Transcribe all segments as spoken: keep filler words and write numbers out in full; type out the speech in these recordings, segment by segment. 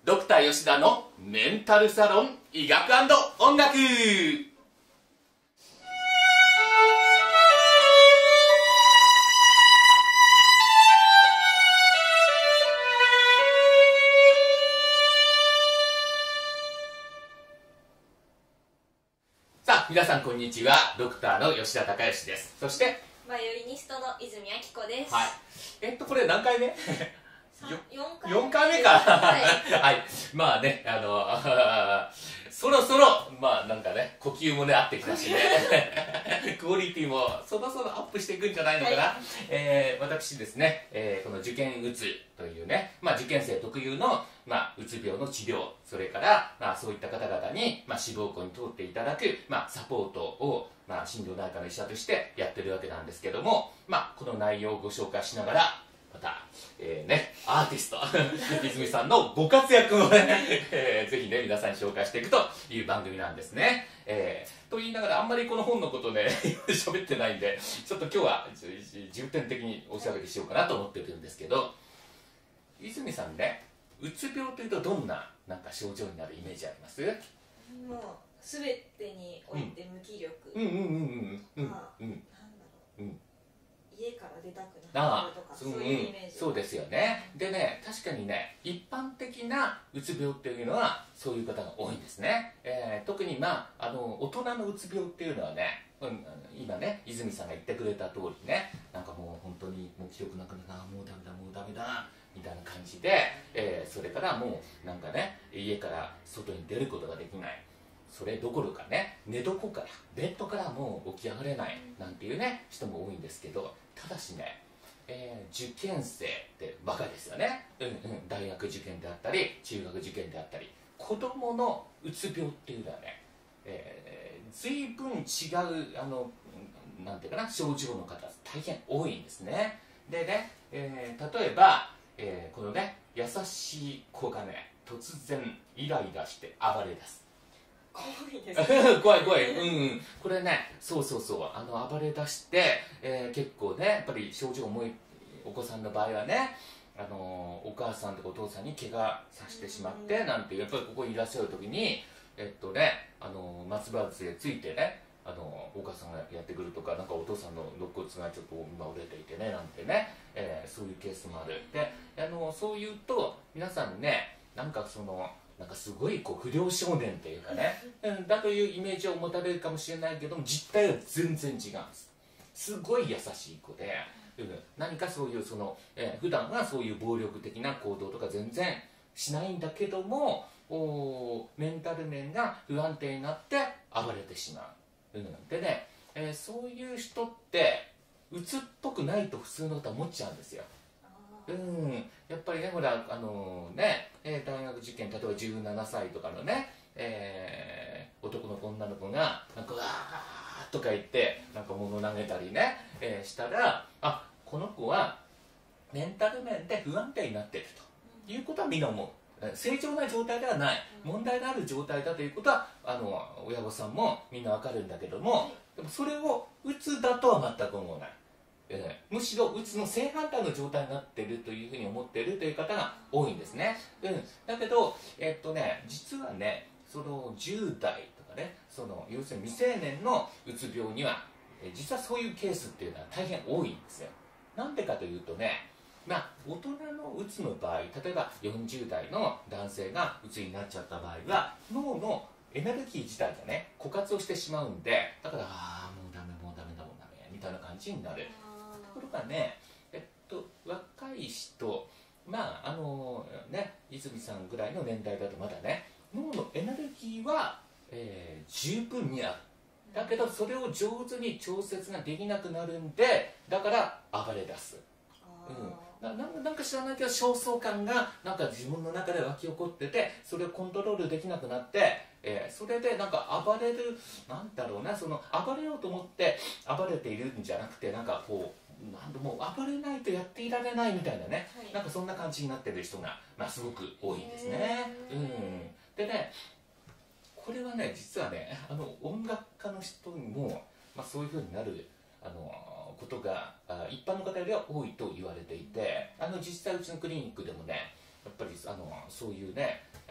ドクター吉田のメンタルサロン医学&音楽。さあ皆さんこんにちは。ドクターの吉田隆義です。そしてバイオリニストの泉明子です。 はい。えっとこれ何回目？よんかいめよんかいめか。はい、はい、まあね、あのそろそろまあなんかね、呼吸もね合ってきたしねクオリティもそろそろアップしていくんじゃないのかな。はい、えー、私ですね、えー、この受験うつというね、まあ、受験生特有の、まあ、うつ病の治療、それから、まあ、そういった方々に、まあ、志望校に通っていただく、まあ、サポートを、まあ、心療内科の医者としてやってるわけなんですけども、まあ、この内容をご紹介しながらまた、えーね、アーティスト泉さんのご活躍をね、えー、ぜひね皆さんに紹介していくという番組なんですね。えー、と言いながらあんまりこの本のことね喋ってないんで、ちょっと今日は重点的におしゃべりしようかなと思ってるんですけど、泉さんね、うつ病というとどんななんか症状になるイメージあります？ もう全てにおいて無気力。 うんうんうんうんうん。 まあ、 うん、 なんだろう。うん、家から出たくなあるとか、 あ、 そういうイメージ、 うん、そうですよね。でね、確かにね、一般的なうつ病っていうのはそういう方が多いんですね。えー、特にまああの大人のうつ病っていうのはね、うん、今ね泉さんが言ってくれた通りね、なんかもう本当にもう気力なくなるな、もうダメだもうダメだみたいな感じで、えー、それからもうなんかね、家から外に出ることができない。それどころかね、寝床からベッドからもう起き上がれないなんていうね人も多いんですけど、ただしね、えー、受験生ってバカですよね。うんうん、大学受験であったり中学受験であったり、子供のうつ病っていうのはね、えー、随分違うあのなんていうかな症状の方大変多いんですね。でね、えー、例えば、えー、このね優しい子がね突然イライラして暴れ出す。 怖いですね怖い怖い、うん、これね、そうそうそう、あの暴れ出して、えー、結構ねやっぱり症状重いお子さんの場合はね、あのー、お母さんとかお父さんに怪我させてしまってなんて、やっぱりここにいらっしゃる時にえっとね、あのー、松葉杖ついてね、あのー、お母さんがやってくるとか、なんかお父さんの肋骨がちょっと今折れていてねなんてね、えー、そういうケースもある。で、あのー、そういうと皆さんね、なんかそのなんかすごいこう不良少年っていうかね、うん、だというイメージを持たれるかもしれないけども、実態は全然違うんです。すごい優しい子で、うん、何かそういうその、えー、普段はそういう暴力的な行動とか全然しないんだけども、おメンタル面が不安定になって暴れてしまう、うん、でね、えー、そういう人ってうつっぽくないと普通の方は思っちゃうんですよ。うん、やっぱりね、ほら、あのー、ね、えー、大学受験、例えばじゅうななさいとかのね、えー、男の子、女の子が、なんか、わーとか言って、なんか物投げたりね、えー、したら、あ、この子はメンタル面で不安定になっているということはみんな思う。正常な状態ではない、問題がある状態だということは、あの親御さんもみんなわかるんだけども、でもそれをうつだとは全く思わない。えー、むしろうつの正反対の状態になっているというふうに思っているという方が多いんですね。うん、だけど、えー、っとね、実はね、そのじゅう代とかね、その要するに未成年のうつ病には、えー、実はそういうケースっていうのは大変多いんですよ。なんでかというとね、まあ、大人のうつの場合、例えばよんじゅう代の男性がうつになっちゃった場合は、脳のエネルギー自体がね枯渇をしてしまうんで、だからああもうダメもうダメだもうダメみたいな感じになる。ところがね、えっと、若い人、まああのね、泉さんぐらいの年代だとまだね、脳のエネルギーは、えー、十分にある。だけどそれを上手に調節ができなくなるんで、だから暴れ出す。うん、な, なんか知らないけど焦燥感がなんか自分の中で湧き起こってて、それをコントロールできなくなって、えー、それでなんか暴れる、なんだろうな、その暴れようと思って暴れているんじゃなくて、なんかこうなんもう暴れないとやっていられないみたいなね、はい、なんかそんな感じになってる人が、まあ、すごく多いんですね。うん、でね、これはね実はね、あの音楽家の人にも、まあ、そういうふうになるあのことが一般の方よりは多いと言われていて、あの実際うちのクリニックでもね、やっぱりあのそういうね、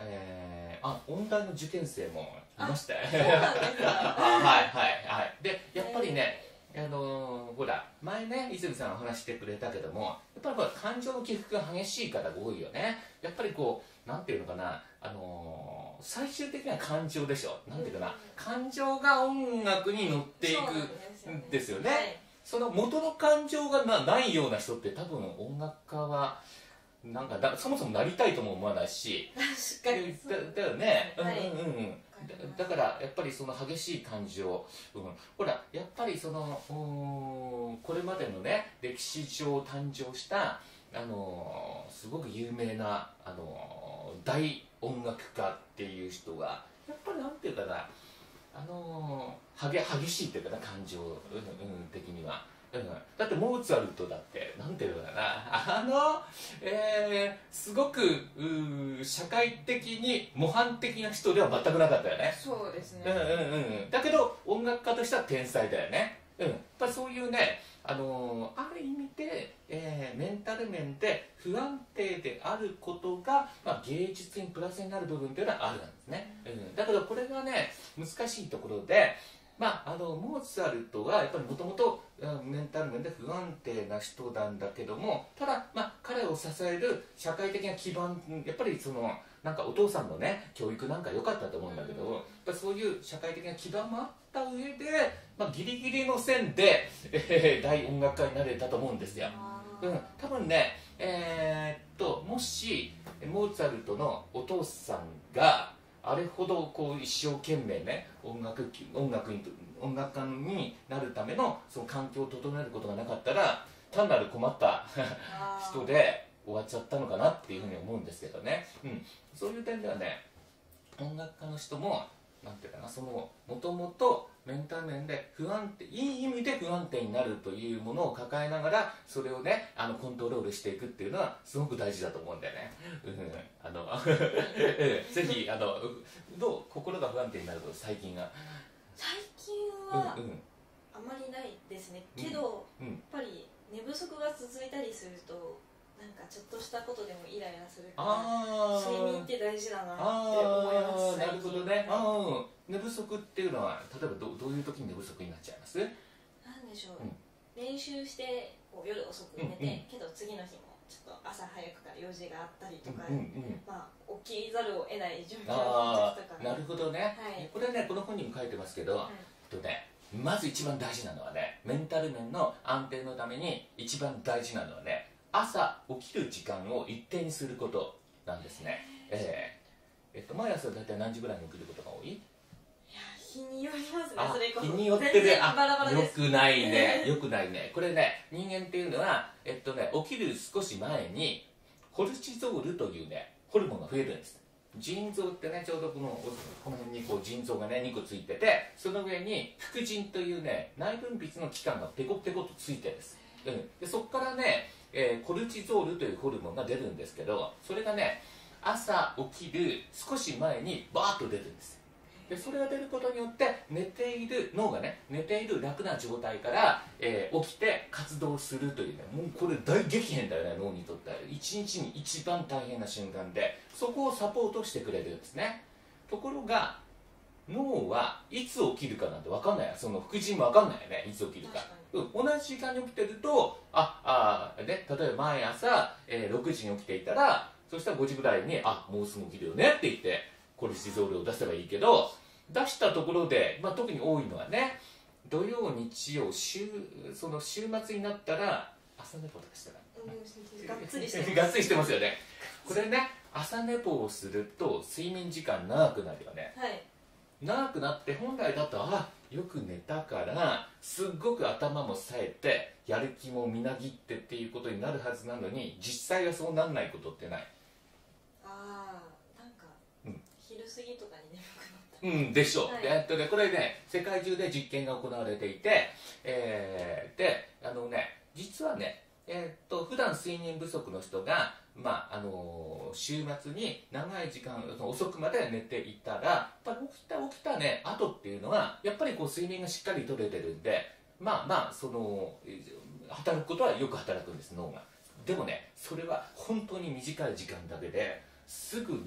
えー、あ音大の受験生もいましたよ。 そうなんですか。 はいはいはい。でやっぱりね、あのーほら前ね泉さんお話してくれたけども、やっぱりほら感情の起伏が激しい方が多いよね。やっぱりこうなんていうのかな、あのー最終的には感情でしょ。なんていうかな、 うん感情が音楽に乗っていそうなんくんでですよね。 すよね。 その元の感情が な, ないような人って多分音楽家はなんかだそもそもなりたいとも思わないし、 確かにそうだだよね、 はいうんうんうんだだからやっぱりその激しい感情、うん、ほらやっぱりそのうーんこれまでのね歴史上誕生したあのーすごく有名なあのー大音楽家っていう人はやっぱりなんていうかな、あのー、激激しいっていうかな感情、うんうん、的には、うん、だってモーツァルトだってなんていうのかな、あの、えー、すごくうー社会的に模範的な人では全くなかったよね。 そうですね。 うんうんうん、だけど音楽家としては天才だよね、うん、やっぱりそういうね、あのーある意味で、えーメンタル面で不安定であることが、まあ、芸術にプラスになる部分っていうのはあるんですね、うん、だけどこれがね難しいところで、まあ、あのモーツァルトはやっぱりもともとメンタル面で不安定な人なんだけども、ただ、まあ、彼を支える社会的な基盤、やっぱりそのなんかお父さんのね教育なんか良かったと思うんだけど、やっぱりそういう社会的な基盤もあった上で、まあ、ギリギリの線で、えー大音楽家になれたと思うんですよ。 あーうん、多分ね、えーっともしモーツァルトのお父さんがあれほどこう一生懸命ね音楽音楽に音楽家になるためのその環境を整えることがなかったら単なる困ったあー人で終わっちゃったのかなっていうふうに思うんですけどね、うん、そういう点ではね音楽家の人もなんていうかな、そのもともとメンタル面で不安定、いい意味で不安定になるというものを抱えながらそれをねあのコントロールしていくっていうのはすごく大事だと思うんだよね、うん、あのぜひあのどう心が不安定になると最近は最近はうんうんあまりないですね、 うんけど、 うんやっぱり寝不足が続いたりするとなんかちょっとしたことでもイライラするからあ睡眠って大事だなってあ思います。 ーなるほどね、 最近あー寝不足っていうのは例えばどどういう時に寝不足になっちゃいます？ なんでしょう、 うん練習してこう夜遅く寝て、 うんうんけど次の日もちょっと朝早くから用事があったりとか、 うんうんまあ起きざるを得ない状況あの時とかあなるほどね、 はいこれねこの本にも書いてますけど、 はいえっとねまず一番大事なのはねメンタル面の安定のために一番大事なのはね朝起きる時間を一定にすることなんですね、えーえっと、毎朝大体何時ぐらいに起きることが多い？ いや日によりますね。 あそれこそ日によって全ね然バラバラよです。 くないねよくないねこれね人間っていうのは、えっとね、起きる少し前にコルチゾールというねホルモンが増えるんです。腎臓ってねちょうどこのこの辺にこう腎臓がねにこついてて、その上に副腎というね内分泌の器官がペコペコとついてるんです、うん、でそこからね、えーコルチゾールというホルモンが出るんですけど、それがね朝起きる少し前にバーッと出るんです。でそれが出ることによって寝ている脳がね寝ている楽な状態から、えー起きて活動するというね、もうこれ大激変だよね脳にとっては一日に一番大変な瞬間で、そこをサポートしてくれるんですね。ところが脳はいつ起きるかなんて分かんないよ、その副腎も分かんないよねいつ起きるか。 確かうん、同じ時間に起きてるとああ、ね、例えば毎朝、えーろくじに起きていたらそしたらごじぐらいにあもうすぐ起きるよねって言ってコルチゾールを出せばいいけど、出したところで、まあ、特に多いのはね土曜日曜週その週末になったら朝寝坊とかしたらうんがっつりしてます。 がっつりしてますよね。これね朝寝坊をすると睡眠時間長くなるよね。 はい。 長くなって本来だとあよく寝たからすっごく頭も冴えてやる気もみなぎってっていうことになるはずなのに実際はそうならないことってない。 ああ、なんか、 うん昼過ぎとかに眠くなった。 うんでしょう、 はいでえっとね、これね世界中で実験が行われていて、えーであのね実はねえーっと普段睡眠不足の人が、まああのー週末に長い時間その遅くまで寝ていたらやっぱり起きた起きたね後っていうのはやっぱりこう睡眠がしっかりとれてるんでまあまあそのえー働くことはよく働くんです脳が。でもねそれは本当に短い時間だけですぐに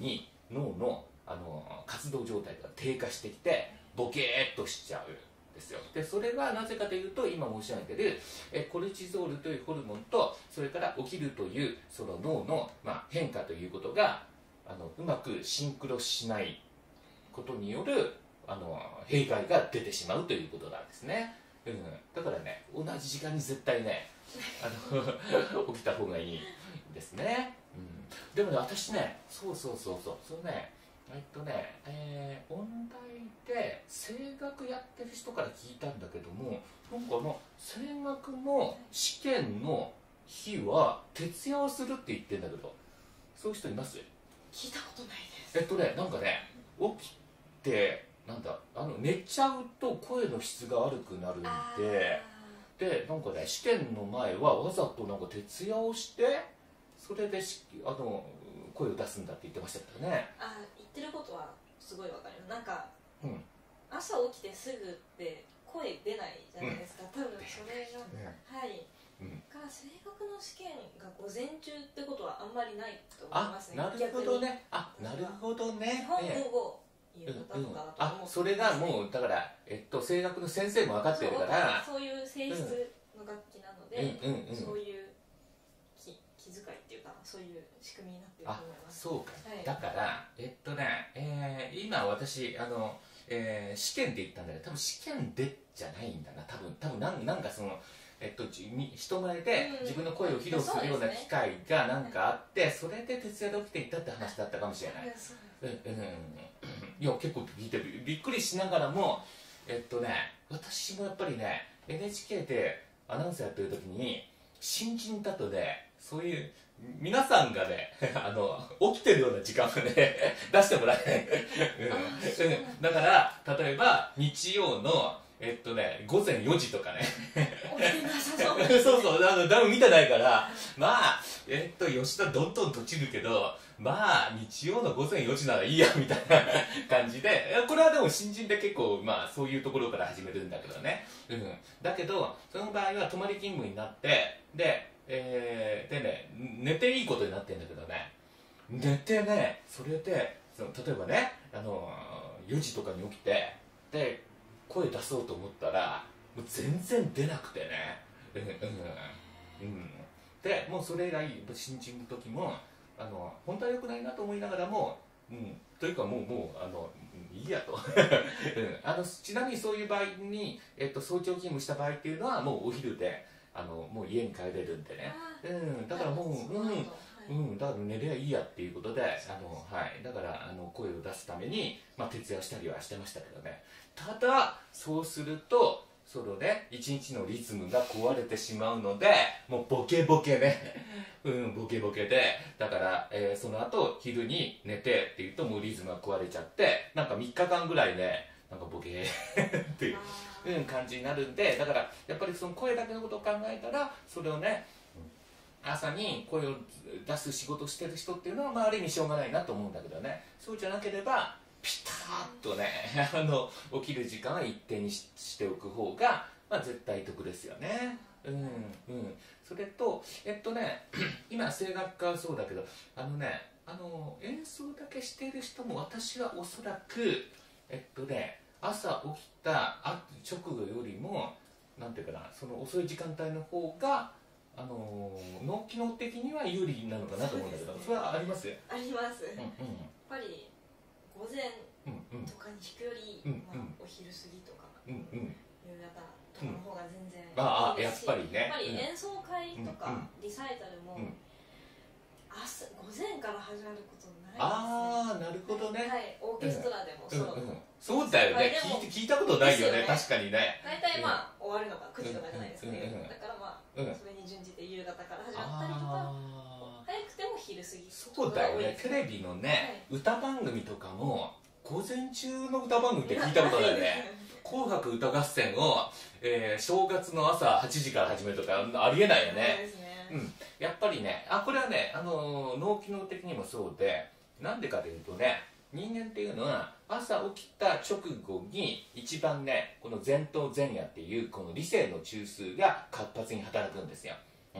脳の、あの活動状態が低下してきてボケーっとしちゃうんですよ。でそれはなぜかというと、今申し上げてるえコルチゾールというホルモンと、それから起きるというその脳の、まあ、変化ということがあのうまくシンクロしないことによるあの弊害が出てしまうということなんですね。うん、だからね、同じ時間に絶対ねあの起きた方がいいですね。うん、でもね、私ね、そうそうそうそうそうね、えっとね、えー、音大で声楽やってる人から聞いたんだけども、なんかあの声楽の試験の日は徹夜をするって言ってんだけど、そういう人います？ 聞いたことないです。 えっとね、なんかね、起きてなんだあの寝ちゃうと声の質が悪くなるんで、でなんかね、試験の前はわざとなんか徹夜をして、それでしあの声を出すんだって言ってましたけどね。 あ、言ってることはすごいわかる。なんか、 うん、 朝起きてすぐって声出ないじゃないですか、うん、多分それが、ね、はい、うん、から声楽の試験が午前中ってことはあんまりないと思いますね。 あ、なるほどね。あ、なるほどね。 基本午後、夕方とかだと思う、 うんうん、あ、それがもうだから、えっと、声楽の先生も分かってるから、 そう、そういう性質の楽器なので、うんうんうん、そういう気気遣いっていうか、そういう仕組みになってると思います。 そうか、 はい、 だからえっとね、えー、今私あの、えー、試験って言ったんだけど、多分試験でじゃないんだな、多分多分なんなんかそのえっと、人前で自分の声を披露するような機会がなんかあって、それで徹夜で起きていったって話だったかもしれない。うんうんうん、いや結構聞いてる、びっくりしながらも、えっとね、私もやっぱりね エヌエイチケー でアナウンサーやってる時に新人だとね、そういう皆さんがねあの起きてるような時間をね出してもらえない、うん、だから例えば日曜のえっとね、午前よじとかねそうそう、あの誰も見てないから、まあえっと吉田どんどんとちるけど、まあ日曜の午前よじならいいやみたいな感じで、これはでも新人で結構まあそういうところから始めるんだけどね、うん、だけどその場合は泊まり勤務になって、で、えー、でね、寝ていいことになってるんだけどね、寝てね、それでその例えばね、あのよじとかに起きて、で声出そうと思ったらもう全然出なくてね、うんうんうん、でもうそれ以来新人の時もあの本当は良くないなと思いながらも、うん、というかもうもうあのいいやと、うん、あのちなみにそういう場合に、えっと、早朝勤務した場合っていうのはもうお昼であのもう家に帰れるんでね、うん、だからもう、うんうん、だから寝りゃいいやっていうことで、あの、はい、だからあの声を出すために、まあ、徹夜したりはしてましたけどね。ただそうするとそのね一日のリズムが壊れてしまうので、もうボケボケねうんボケボケで、だから、えー、その後昼に寝てっていうともうリズムが壊れちゃって、なんかみっかかんぐらいねなんかボケっていう、うん、感じになるんで、だからやっぱりその声だけのことを考えたら、それをね朝に声を出す仕事をしてる人っていうのは、まあ、ある意味しょうがないなと思うんだけどね、そうじゃなければピタッとねあの起きる時間は一定に し, しておく方が、まあ、絶対得ですよね。うんうん、それとえっとね今声楽家はそうだけど、あのねあの演奏だけしている人も私はおそらくえっとね朝起きた直後よりもなんていうかな、その遅い時間帯の方があの脳機能的には有利なのかなと思うんだけど、 そ, それはあります？ あります、 うんうん、やっぱり午前とかに弾くより、うんうん、まあ、お昼過ぎとか、うんうん、夕方とかの方が全然いいですし、 ああやっぱりね、 やっぱり演奏会とかリサイタルも、うん、朝午前から始まることないですね。 ああなるほどね、 はい、オーケストラでもそう、うんうん、 そうだよね、聞いて聞いたことないよね、確かにね。 大体まあ、うん、終わるのがくじとかじゃないですか、ね、うんうん、だからまあ、うん、それに準じて夕方から始まったりとか、早くても昼過ぎ。 そうだよね、テレビのね、はい、歌番組とかも午前中の歌番組って聞いたことないよね紅白歌合戦を、えー、正月の朝はちじから始めるとかありえないよね。そうですね、うん、やっぱりね、あこれはね、あのー、脳機能的にもそうで、なんでかというとね、人間っていうのは朝起きた直後に一番ね、この前頭前野っていうこの理性の中枢が活発に働くんですよ、うん、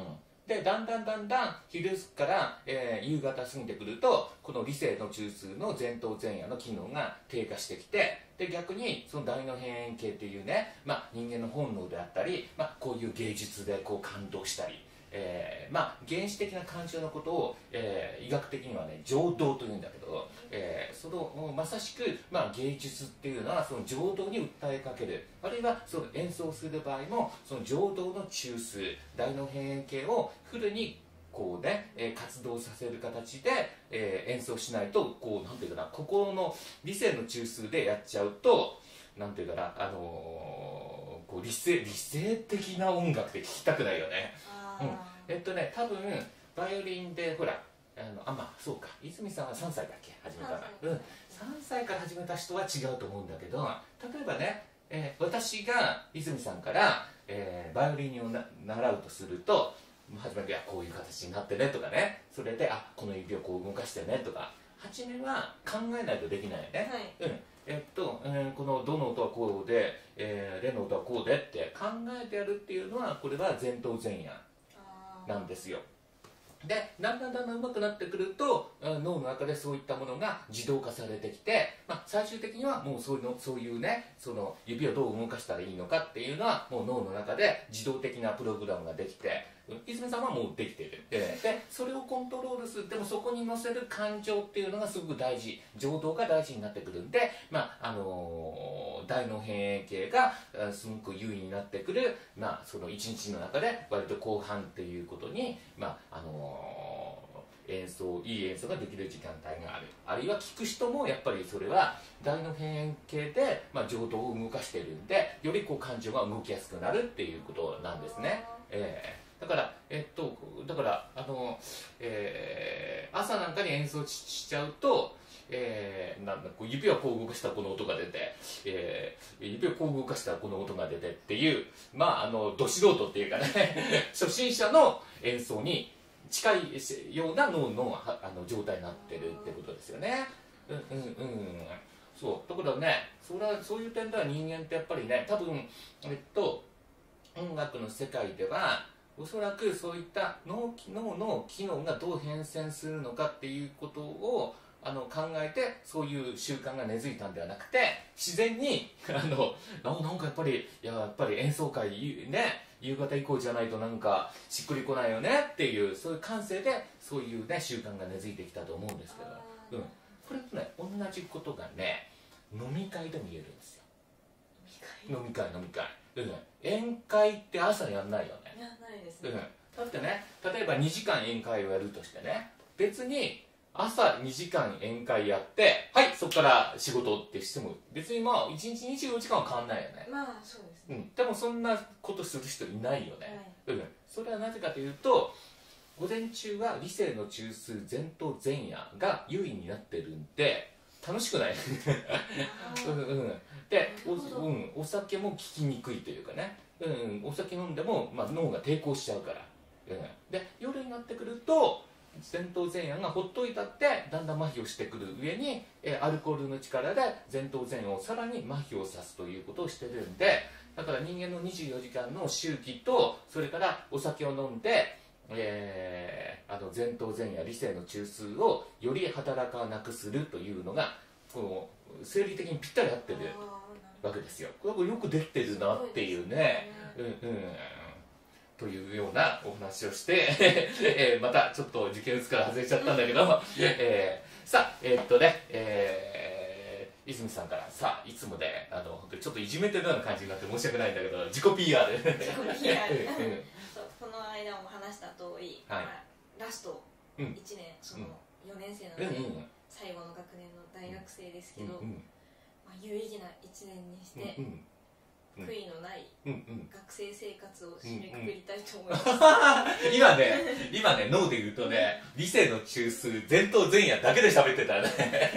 でだんだんだんだん昼から、えー、夕方過ぎてくるとこの理性の中枢の前頭前野の機能が低下してきて、で逆にその大脳辺縁系っていうね、まあ、人間の本能であったり、まあ、こういう芸術でこう感動したり、えーまあ、原始的な感情のことを、えー、医学的にはね情動というんだけど、えー、そのまさしく、まあ、芸術っていうのはその情動に訴えかける、あるいはその演奏する場合もその情動の中枢大脳辺縁系をフルにこうね、えー、活動させる形で、えー、演奏しないとこうなんていうかな、心の理性の中枢でやっちゃうとなんていうかな、あのー、こう理性理性的な音楽って聴きたくないよね。うん、えっとね多分バイオリンでほらあのあまあそうか、泉さんはさんさいだっけ始めたの。うん、さんさいから始めた人は違うと思うんだけど、例えばね、えー、私が泉さんから、えー、バイオリンをな習うとすると初めていやこういう形になってねとかね、それであこの指をこう動かしてねとか、初めは考えないとできないよね。はい、うんえっとえー、このドの音はこうで、えー、レの音はこうでって考えてやるっていうのはこれは前頭前野なんですよ。でだんだんだんだん上手くなってくると脳の中でそういったものが自動化されてきて、まあ、最終的にはもうそういうのそういうねその指をどう動かしたらいいのかっていうのはもう脳の中で自動的なプログラムができて、泉さんはもうできている。でそれをコントロールする、でもそこに乗せる感情っていうのがすごく大事、情動が大事になってくるんで、まああのー、大脳辺縁系がすごく優位になってくる、まあ、その一日の中で割と後半っていうことに、まああのー、演奏いい演奏ができる時間帯がある。あるいは聴く人もやっぱりそれは大脳辺縁系で、まあ、情動を動かしているんで、よりこう感情が動きやすくなるっていうことなんですね。えーだから、えっと、だから、あの、えー、朝なんかに演奏 し, しちゃうと、えー、なんだこう指をこう動かしたらこの音が出て、えー、指をこう動かしたらこの音が出てっていう、まあ、あの、ど素人っていうかね、初心者の演奏に近いような脳のあの状態になってるってことですよね。うんうんうん。そう。だからね、それはそういう点では人間ってやっぱりね、多分、えっと、音楽の世界では、おそらくそういった脳、脳の機能がどう変遷するのかっていうことをあの考えてそういう習慣が根付いたんではなくて、自然にあのなんかやっぱりいややっぱり演奏会ね夕方以降じゃないとなんかしっくりこないよねっていうそういう感性でそういうね習慣が根付いてきたと思うんですけど、うん、これとね同じことがね飲み会でも言えるんですよ。飲み会飲み会うん、宴会って朝やんないよね。 やんないですね、 うん、だってね例えばにじかん宴会をやるとしてね、別に朝にじかん宴会やってはいそこから仕事ってしても別にまあいちにちにじゅうよじかんは変わんないよね。 まあそうですね、 うん、でもそんなことする人いないよね、 はいうん、それはなぜかというと午前中は理性の中枢前頭前野が優位になってるんで楽しくないうんうんで お,、うん、お酒も効きにくいというかね、うん、お酒飲んでも、まあ、脳が抵抗しちゃうから、うん、で夜になってくると前頭前野がほっといたってだんだん麻痺をしてくる上に、えアルコールの力で前頭前野をさらに麻痺をさすということをしてるんで、だから人間のにじゅうよじかんの周期とそれからお酒を飲んで、えー、あの前頭前野理性の中枢をより働かなくするというのがこの生理的にぴったり合ってるわけですよ。これはよくできてるなっていうね、うんうんというようなお話をして、えー、またちょっと受験打つから外れちゃったんだけど、えー、さあえー、っとね、えー、泉さんからさあいつもであのちょっといじめてるような感じになって申し訳ないんだけど自己 ピーアール自己 ピーアール この間も話した通り、はいまあ、ラストいちねん、うん、そのよねん生なので、うんうん、最後の学年の大学生ですけど、うんうんまあ、有意義ないちねんにして、うんうん、悔いのない学生生活を締めくくりたいと思います、うんうん、 今ね今ね脳で言うとね理性の中枢前頭前野だけで喋ってたね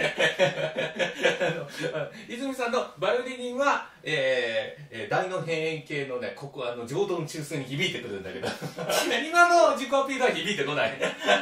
泉さんのバイオリンは、えー、大脳辺縁系のねここあの情動の中枢に響いてくるんだけど今の自己アピールは響いてこない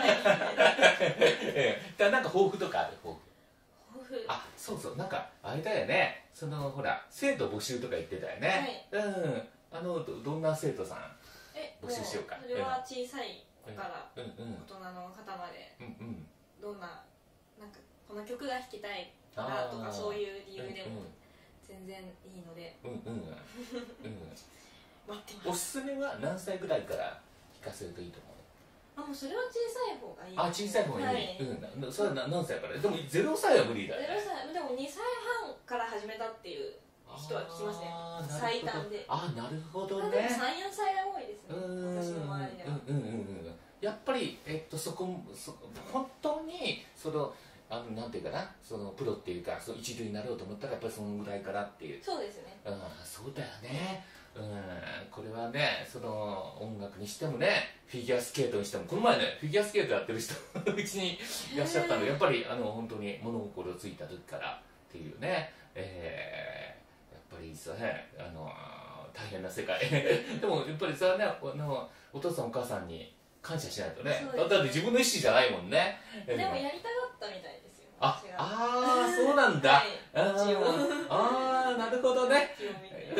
えー、だなんか抱負とかある抱負あそうそうなんかあれだよねそのほら生徒募集とか言ってたよね、はい、うんあの ど, どんな生徒さん募集しようか。 それは小さい子から大人の方まで、どんな、なんかこの曲が弾きたいなとかそういう理由でも全然いいので待ってます。 おすすめは何歳ぐらいから弾かせるといいと思う？ あ、もうそれは小さい方がいい。 あ、小さい方がいい。うん、それは何歳から？でもゼロさいは無理だね。 ゼロさい、でもにさいはんから始めたっていう人は聞きますね。最短で。 あ、なるほどね。 さん、よんさいが多いですね。私の周りでは。 うんうんうんうん。やっぱりえっとそこそ本当にそのあのなんていうかな、そのプロっていうか、その一流になろうと思ったらやっぱりそのぐらいからっていう。 そうですね。 うん、そうだよね。うん、これはね、その音楽にしてもね、フィギュアスケートにしても、この前ね、フィギュアスケートやってる人うちにいらっしゃったので、やっぱりあの本当に物心ついた時からっていうね、えー、やっぱりさね、あの大変な世界でもやっぱりさね、あのお父さんお母さんに感謝しないとね、だって自分の意思じゃないもんね。 でもやりたかったみたいですよ。 ああ、そうなんだ。ああ、なるほどね。 うん、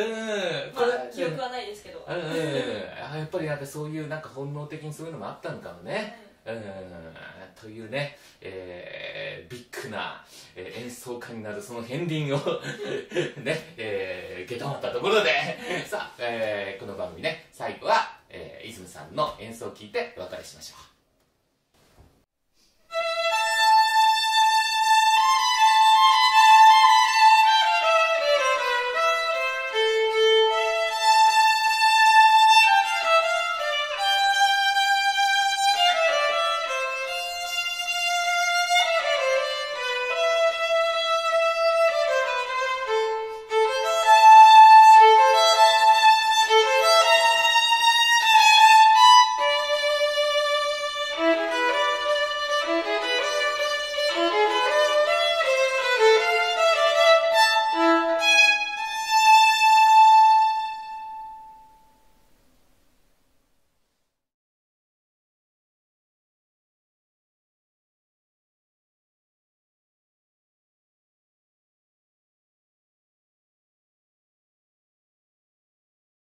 まあ記憶はないですけど。 うんうん、やっぱりなんかそういうなんか本能的にそういうのもあったのかもね。うん、というね、えー、ビッグな、えー、演奏家になるその片鱗をね、えー、下駄まったところでさあ、えー、この番組ね、最後は、えー、泉さんの演奏を聴いてお別れしましょう。